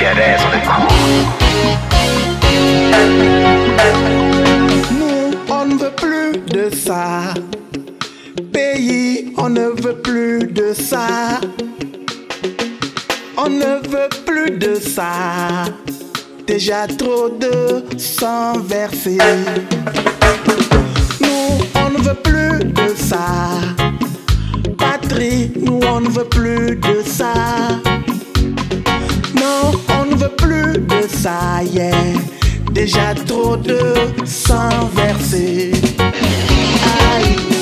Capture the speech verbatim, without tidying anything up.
interesse on the cool. Nous, on ne veut plus de ça. Pays, on ne veut plus de ça. On ne veut plus de ça. Déjà trop de sang versé. Nous, on ne veut plus de ça. Patrie, nous, on ne veut plus de ça. Non, on ne veut plus de ça, yeah. Déjà trop de sang versé. Aïe.